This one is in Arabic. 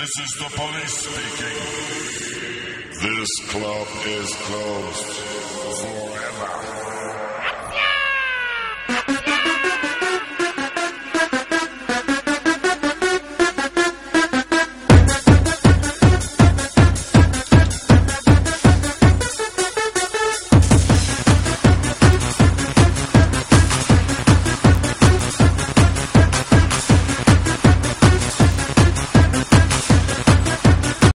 This is the police speaking. This club is closed forever.